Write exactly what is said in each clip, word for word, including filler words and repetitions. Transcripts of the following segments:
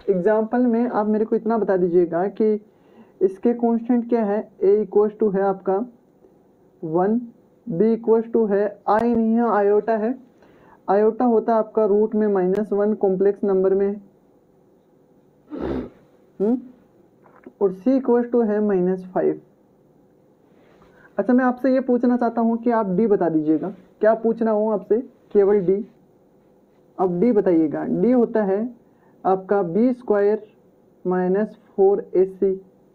Example में आप मेरे को इतना बता दीजिएगा कि इसके कांस्टेंट क्या है, ए इक्वल टू है आपका वन, बी इक्वल टू है आई नहीं है आयोटा है, आयोटा होता है आपका रूट में माइनस वन कॉम्प्लेक्स नंबर में, हम्म और सी इक्वल टू है माइनस फाइव। अच्छा मैं आपसे ये पूछना चाहता हूँ कि आप डी बता दीजिएगा, क्या पूछना हो आपसे, केवल डी। अब डी बताइएगा, डी होता है आपका B square minus four A C,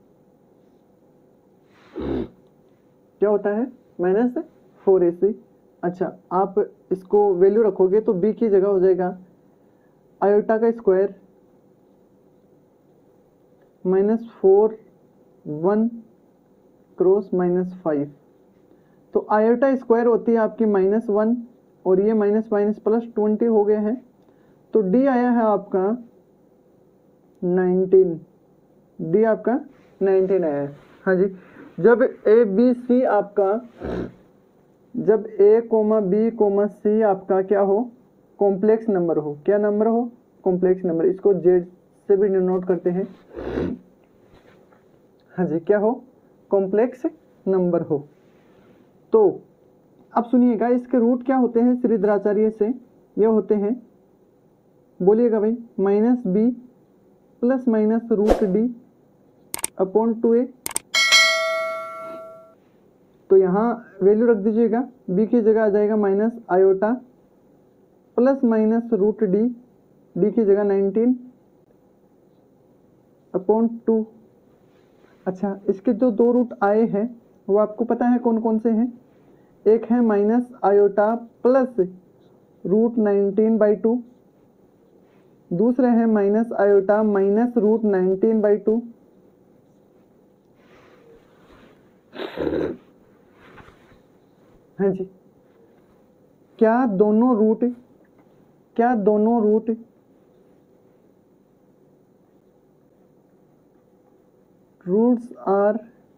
क्या होता है, माइनस फोर ए सी। अच्छा आप इसको वैल्यू रखोगे तो बी की जगह हो जाएगा आयोटा का square minus four one cross minus five, तो आयोटा स्क्वायर होती है आपकी माइनस वन और ये माइनस माइनस प्लस ट्वेंटी हो गए हैं, तो डी आया है आपका नाइनटीन, डी आपका नाइनटीन आया है। हाँ जी, जब ए बी सी आपका, जब A comma B comma C आपका क्या हो, कॉम्प्लेक्स नंबर हो, क्या नंबर हो, कॉम्प्लेक्स नंबर, इसको जेड से भी डिनोट करते हैं। हाँ जी, क्या हो, कॉम्प्लेक्स नंबर हो। तो अब सुनिएगा इसके रूट क्या होते हैं श्रीधराचार्य से, ये होते हैं, बोलिएगा भाई, minus B plus minus root D upon two A, तो यहाँ वैल्यू रख दीजिएगा, बी की जगह आ जाएगा minus iota plus minus root D, D की जगह नाइनटीन अपॉन टू। अच्छा इसके जो दो रूट आए हैं वो आपको पता है कौन कौन से हैं, एक है minus iota plus root nineteen by two, दूसरे है minus iota minus root nineteen by two. हाँ जी, क्या दोनों रूट, क्या दोनों रूट रूट्स आर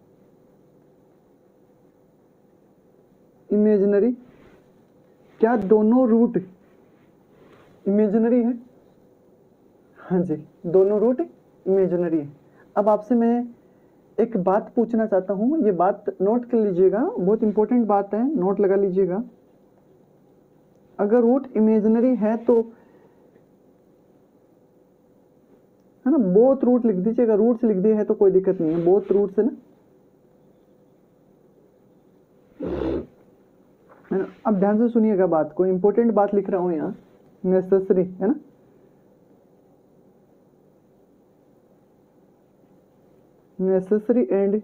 इमेजिनरी, क्या दोनों रूट इमेजिनरी है? हाँ जी, दोनों रूट इमेजिनरी है। अब आपसे मैं एक बात पूछना चाहता हूँ, ये बात नोट कर लीजिएगा, बहुत इंपॉर्टेंट बात है, नोट लगा लीजिएगा। अगर रूट इमेजिनरी है तो है ना, बोथ रूट लिख दीजिएगा, रूट्स लिख दिए है तो कोई दिक्कत नहीं है, बोथ रूट्स है ना, है ना। अब ध्यान से सुनिएगा बात को, इंपॉर्टेंट बात लिख रहा हूं यहाँ, नेसेसरी है ना, necessary and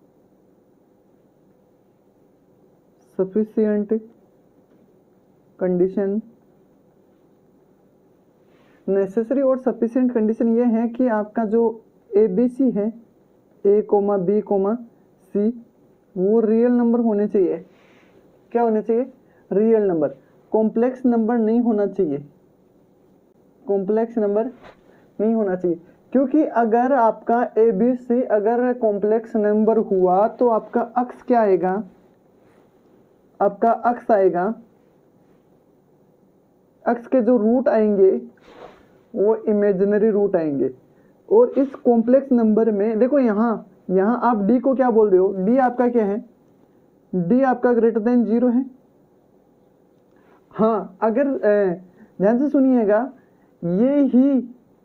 sufficient condition. Necessary और सफिशिएंट कंडीशन ये है कि आपका जो ए बी सी है, A comma B comma C, वो रियल नंबर होने चाहिए। क्या होने चाहिए? रियल नंबर, कॉम्प्लेक्स नंबर नहीं होना चाहिए, कॉम्प्लेक्स नंबर नहीं होना चाहिए, क्योंकि अगर आपका ए बी सी अगर कॉम्प्लेक्स नंबर हुआ तो आपका अक्स क्या आएगा, आपका अक्स आएगा, अक्स के जो रूट आएंगे वो इमेजिनरी रूट आएंगे। और इस कॉम्प्लेक्स नंबर में देखो, यहाँ यहाँ आप डी को क्या बोल रहे हो, डी आपका क्या है, डी आपका ग्रेटर देन जीरो है। हाँ, अगर ध्यान से सुनिएगा, ये ही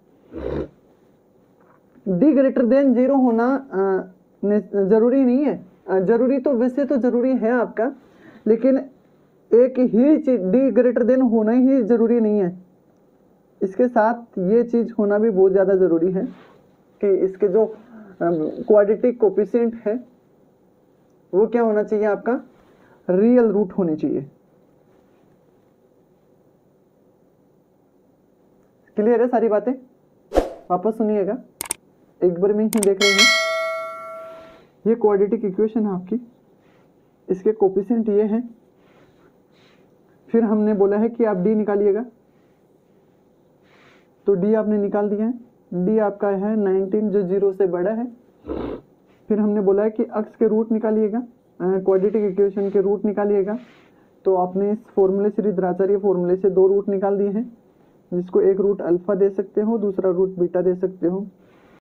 डी ग्रेटर देन जीरो होना जरूरी नहीं है, जरूरी तो वैसे तो जरूरी है आपका, लेकिन एक ही चीज डी ग्रेटर देन होना ही जरूरी नहीं है, इसके साथ ये चीज होना भी बहुत ज्यादा जरूरी है कि इसके जो क्वाड्रेटिक कोफिशिएंट है वो क्या होना चाहिए, आपका रियल रूट होने चाहिए। क्लियर है सारी बातें? वापस सुनिएगा, एक बार में ही देख रहे हैं। ये क्वाड्रेटिक इक्वेशन है आपकी, इसके कोफिशिएंट ये हैं, फिर हमने बोला है कि आप डी निकालिएगा, तो डी आपने निकाल दिया है, डी आपका है नाइनटीन जो जीरो से बड़ा है। फिर हमने बोला है कि अक्स के रूट निकालिएगा, क्वाड्रेटिक इक्वेशन के रूट निकालिएगा, तो आपने इस फॉर्मूले श्रीधराचार्य फॉर्मूले से दो रूट निकाल दिए हैं, जिसको एक रूट अल्फा दे सकते हो, दूसरा रूट बीटा दे सकते हो।